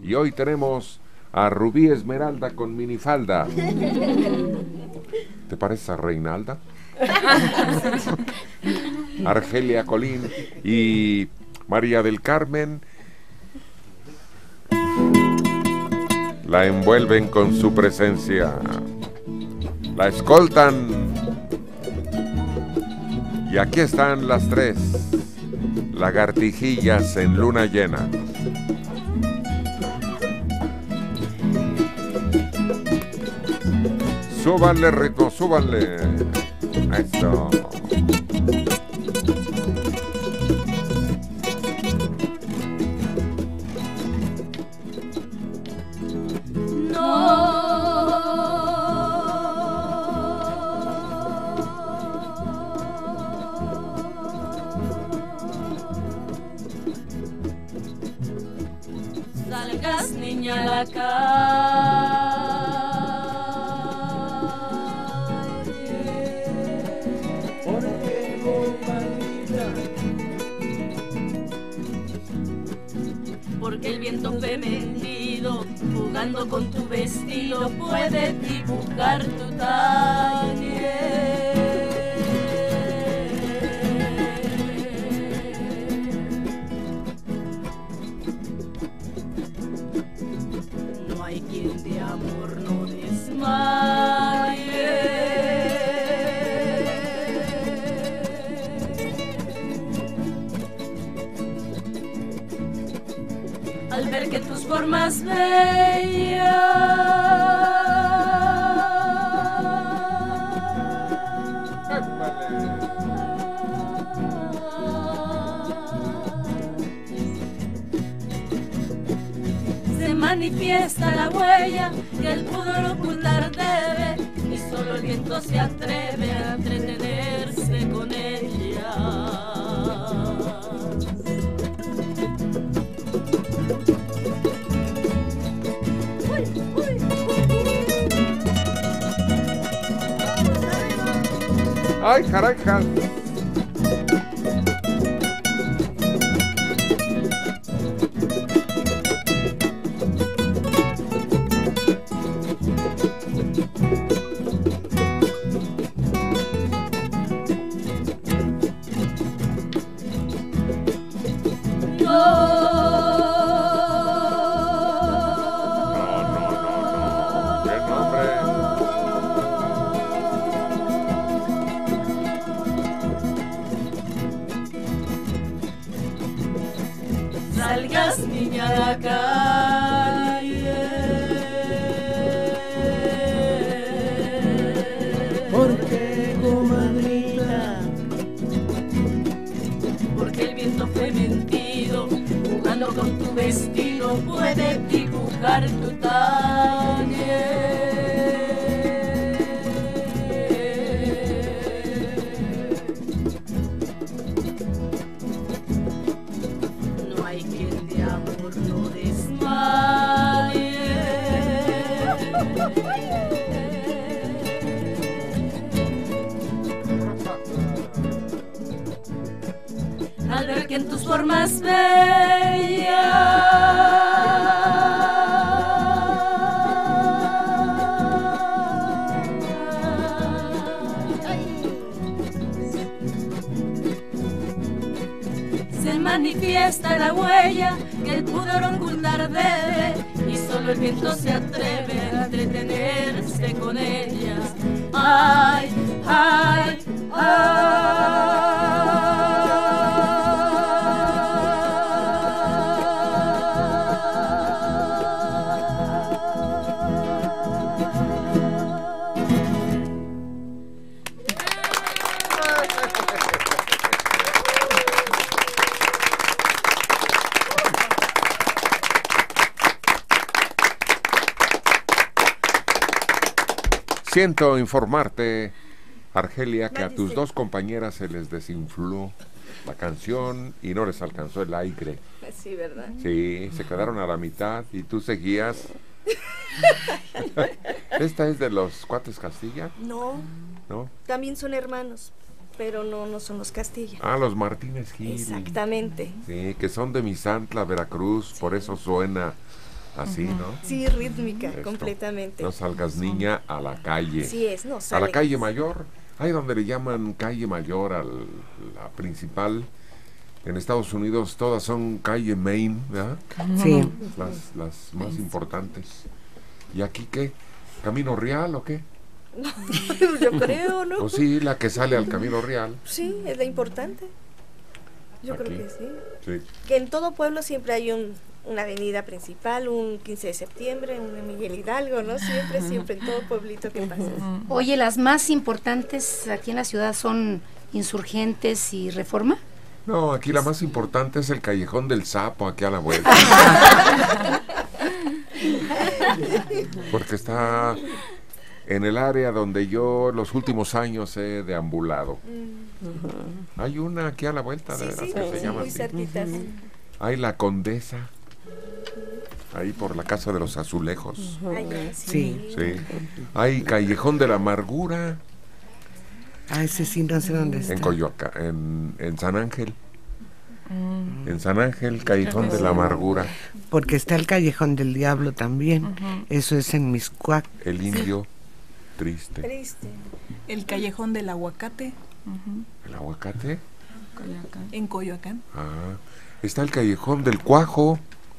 Y hoy tenemos a Rubí Esmeralda con minifalda. ¿Te pareces a Reinalda? Argelia Colín y María del Carmen la envuelven con su presencia, la escoltan, y aquí están las tres lagartijillas en luna llena. Súbanle ritmo, súbanle. Esto. Salgas, niña, a la calle, porque compañía, porque el viento femenino jugando con tu vestido puede dibujar tu talle. No hay quien de amor no desmaye. Al ver que tus formas se manifiesta la huella que el pudor ocultar debe, y solo el viento se atreve a entretenerse con ella. ¡Ay, carajas! Salgas, niña, a la calle, porque comadrita, porque el viento fementido jugando con tu vestido puede dibujar tu talle. No hay quien de amor no desmaye. Al ver que en tus formas se manifiesta la huella que el pudor ocultar debe, y solo el viento se atreve a entretenerse con ellas. Ay, ay, Siento informarte, Argelia, que a tus dos compañeras se les desinfló la canción y no les alcanzó el aire. Sí, ¿verdad? Sí, se quedaron a la mitad y tú seguías. ¿Esta es de los Cuates Castilla? No, ¿No? también son hermanos, pero no son los Castilla. Ah, los Martínez Gil. Exactamente. Sí, que son de Misantla, Veracruz, por eso suena así, ¿no? Sí, rítmica, Esto. completamente. No salgas, niña, a la calle. Sí es, no A sale. la calle mayor, ahí donde le llaman calle mayor a la principal. En Estados Unidos todas son calle Main, ¿verdad? Sí. Las más importantes. ¿Y aquí qué? ¿Camino Real o qué? Yo creo, ¿no? Pues sí, la que sale al Camino Real. Sí, es la importante. Yo creo Aquí. que sí. Sí. Que en todo pueblo siempre hay una avenida principal, un 15 de septiembre, un Miguel Hidalgo, ¿no? Siempre, en todo pueblito que pasas. Oye, las más importantes aquí en la ciudad son Insurgentes y Reforma. No, aquí la más importante es el Callejón del Sapo, aquí a la vuelta. Porque está en el área donde yo los últimos años he deambulado. Hay una aquí a la vuelta, de Sí, veras, sí, que se sí, llama muy así. cerquitas. Hay la Condesa, ahí por la Casa de los Azulejos. Ay, Sí. Sí. Hay Callejón de la Amargura Ah, ese sí no sé dónde está. en Coyoacán, en San Ángel. En San Ángel, Callejón de la Amargura. Porque está el Callejón del Diablo también. Eso es en Miscuac. El Indio Triste. Triste. El Callejón del Aguacate, ¿El Aguacate? en Coyoacán. Ah, está el Callejón del Cuajo.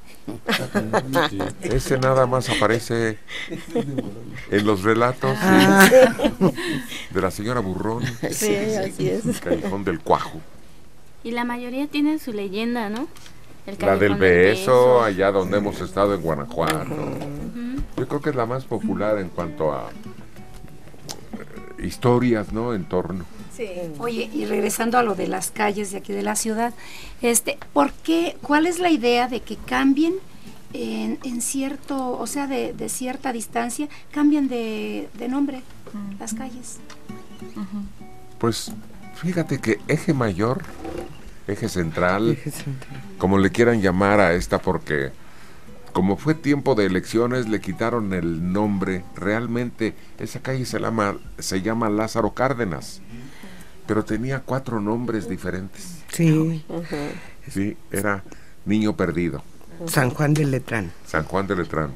Ese nada más aparece en los relatos de la señora Burrón. Sí, así es. El Callejón del Cuajo. Y la mayoría tienen su leyenda, ¿no? El La del Callejón Beso, allá donde hemos estado en Guanajuato. Yo creo que es la más popular en cuanto a historias, ¿no? En torno. Sí. Oye, y regresando a lo de las calles de aquí de la ciudad, ¿por qué, cuál es la idea de que cambien en cierto, o sea, de cierta distancia, cambian de nombre las calles? Pues fíjate que Eje Mayor, Eje Central, como le quieran llamar a esta, porque como fue tiempo de elecciones le quitaron el nombre. Realmente esa calle se llama Lázaro Cárdenas, pero tenía 4 nombres diferentes. Sí. Sí, era Niño Perdido, San Juan de Letrán. San Juan de Letrán.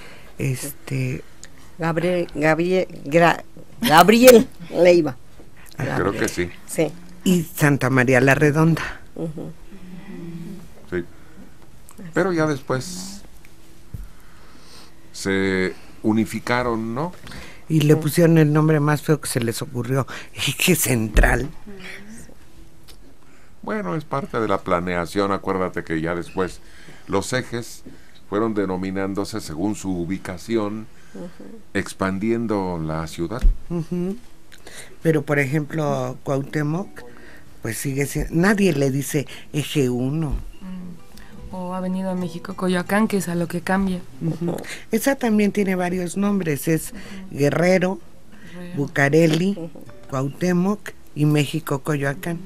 Gabriel Leiva. Creo que sí. Sí. Y Santa María la Redonda. Sí. Pero ya después se unificaron, ¿no? Y le pusieron el nombre más feo que se les ocurrió, Eje Central. Bueno, es parte de la planeación. Acuérdate que ya después los ejes fueron denominándose según su ubicación, expandiendo la ciudad. Pero por ejemplo, Cuauhtémoc, pues sigue siendo, nadie le dice Eje 1. O Avenida México Coyoacán, que es a lo que cambia. Esa también tiene varios nombres, es Guerrero, Bucareli, Cuauhtémoc y México Coyoacán.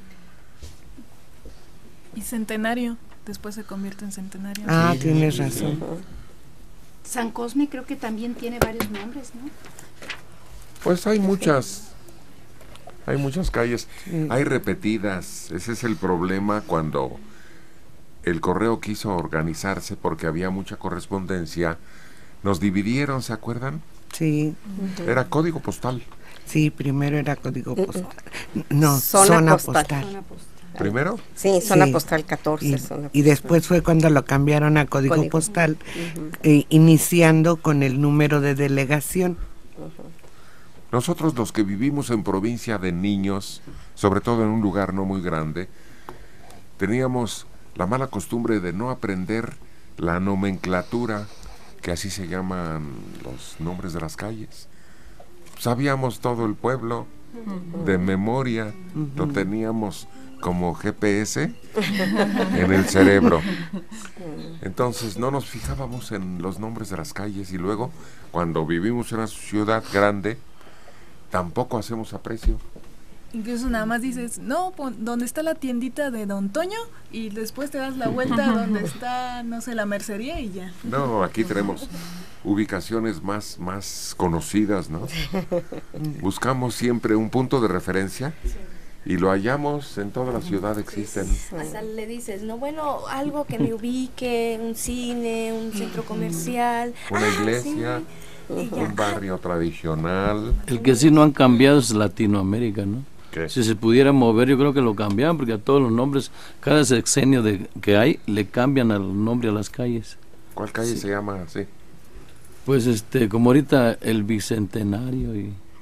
Y Centenario, después se convierte en Centenario. Ah, tienes razón. San Cosme creo que también tiene varios nombres, ¿no? Pues hay muchas calles, hay repetidas. Ese es el problema cuando el correo quiso organizarse, porque había mucha correspondencia. Nos dividieron, ¿se acuerdan? Sí. Era código postal. Sí, primero era código postal. No, Zona zona postal. postal. ¿Primero? Sí, zona Sí. postal 14. Y, zona y después fue cuando lo cambiaron a código Código. postal, iniciando con el número de delegación. Nosotros, los que vivimos en provincia de niños, sobre todo en un lugar no muy grande, teníamos la mala costumbre de no aprender la nomenclatura, que así se llaman los nombres de las calles. Sabíamos todo el pueblo de memoria, lo teníamos como GPS en el cerebro. Entonces no nos fijábamos en los nombres de las calles, y luego cuando vivimos en una ciudad grande tampoco hacemos aprecio. Incluso nada más dices, no, donde está la tiendita de Don Toño, y después te das la vuelta donde está, no sé, la mercería, y ya. No, aquí tenemos ubicaciones más conocidas, ¿no? Buscamos siempre un punto de referencia Y lo hallamos en toda la ciudad, existen. Hasta le dices, no, bueno, algo que me ubique, un cine, un centro comercial. Una iglesia, un barrio tradicional. El que sí no han cambiado es Latinoamérica, ¿no? ¿Qué? Si se pudiera mover, yo creo que lo cambiaban, porque a todos los nombres, cada sexenio que hay, le cambian el nombre a las calles. ¿Cuál calle se llama así? Pues como ahorita el Bicentenario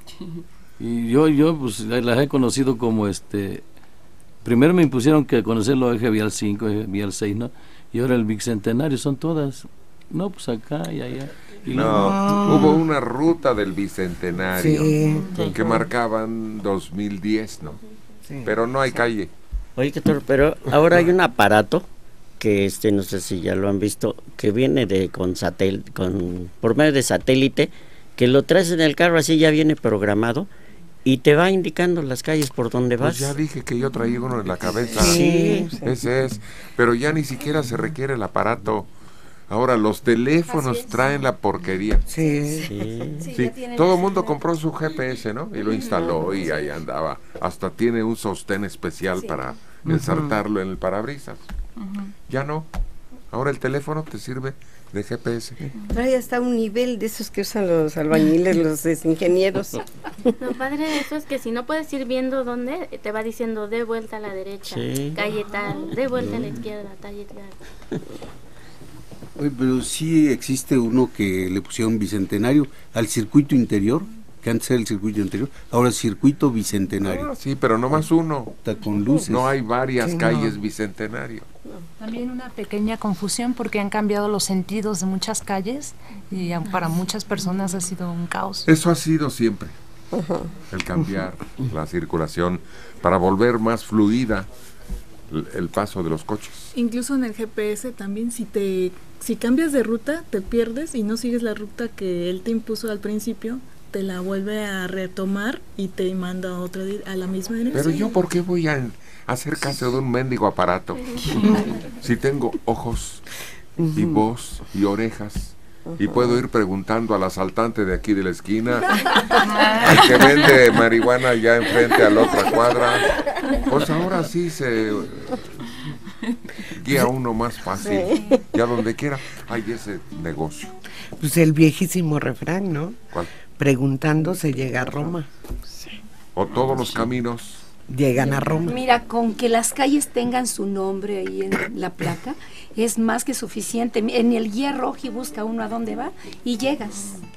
y yo pues las he conocido como primero me impusieron que conocerlo eje vial 5, eje vial 6, ¿no? Y ahora el Bicentenario, son todas, no, pues acá y allá. Y No, hubo una ruta del Bicentenario Sí. que marcaban 2010, ¿no? Sí. Pero no hay calle. Oye, doctor, pero ahora hay un aparato que no sé si ya lo han visto, que viene por medio de satélite, que lo traes en el carro, así ya viene programado y te va indicando las calles por donde vas. Pues ya dije que yo traía uno en la cabeza. Sí. Ese es. Pero ya ni siquiera se requiere el aparato. Ahora los teléfonos traen la porquería. Sí. Sí, Sí, ya tienen todo el ese mundo dato. compró su GPS, ¿no? Y lo instaló y ahí andaba. Hasta tiene un sostén especial Sí. para ensartarlo en el parabrisas. Ya no. Ahora el teléfono te sirve de GPS. Trae hasta un nivel de esos que usan los albañiles, los ingenieros. Lo padre de eso es que si no puedes ir viendo dónde, te va diciendo de vuelta a la derecha, Sí. calle tal, de vuelta a la izquierda, calle tal. Oye, pero sí existe uno que le pusieron bicentenario al circuito interior, que antes era el circuito interior, ahora el circuito bicentenario. Ah, sí, pero no más uno. Está con luces. No hay varias Sí, calles no. Bicentenario. También una pequeña confusión porque han cambiado los sentidos de muchas calles y para muchas personas ha sido un caos. Eso ha sido siempre. El cambiar la circulación para volver más fluida el paso de los coches. Incluso en el GPS también, si cambias de ruta, te pierdes y no sigues la ruta que él te impuso al principio, te la vuelve a retomar y te manda a la misma dirección. Pero yo, ¿por qué voy a hacer caso de un mendigo aparato? Si tengo ojos y voz y orejas y puedo ir preguntando al asaltante de aquí de la esquina, al que vende marihuana ya enfrente a la otra cuadra, pues ahora sí se guía uno más fácil. Ya donde quiera hay ese negocio. Pues el viejísimo refrán, ¿no? ¿Cuál? Preguntando se llega a Roma. O todos los caminos Llegan a Roma. Mira, con que las calles tengan su nombre ahí en la placa, es más que suficiente. En el guía rojo busca uno a dónde va y llegas.